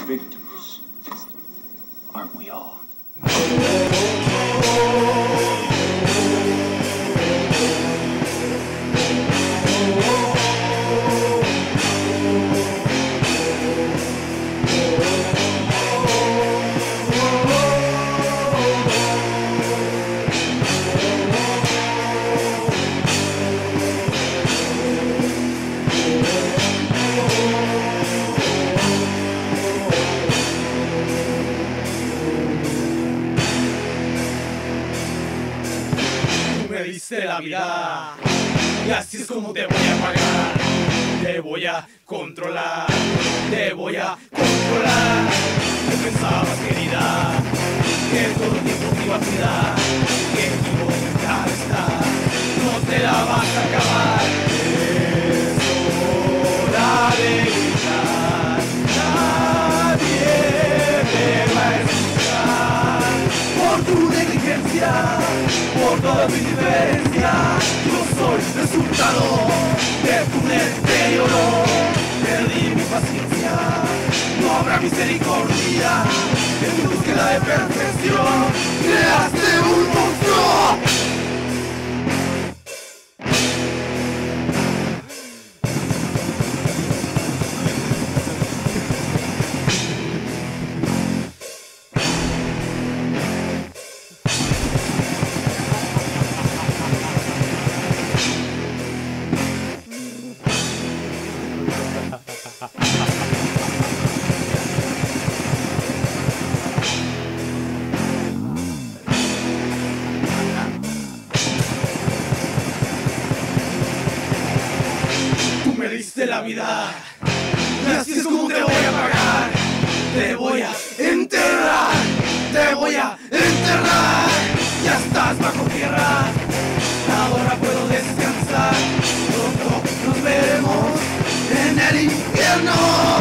victims, aren't we all? Me diste la vida y así es como te voy a pagar. Te voy a controlar, te voy a controlar. ¿Qué pensabas, querida? Que todo el tiempo te iba a cuidar, que equivocada está, no te la vas a acabar. Es hora de gritar, nadie te va a escuchar por tu negligencia, por toda tu indiferencia. Yo soy resultado de tu deterioro. Perdí mi paciencia, no habrá misericordia. En tu búsqueda de perfección creaste un monstruo. Me diste la vida y así es como te voy a pagar. Te voy a enterrar, te voy a enterrar. Ya estás bajo tierra, ahora puedo descansar. Pronto nos veremos en el infierno.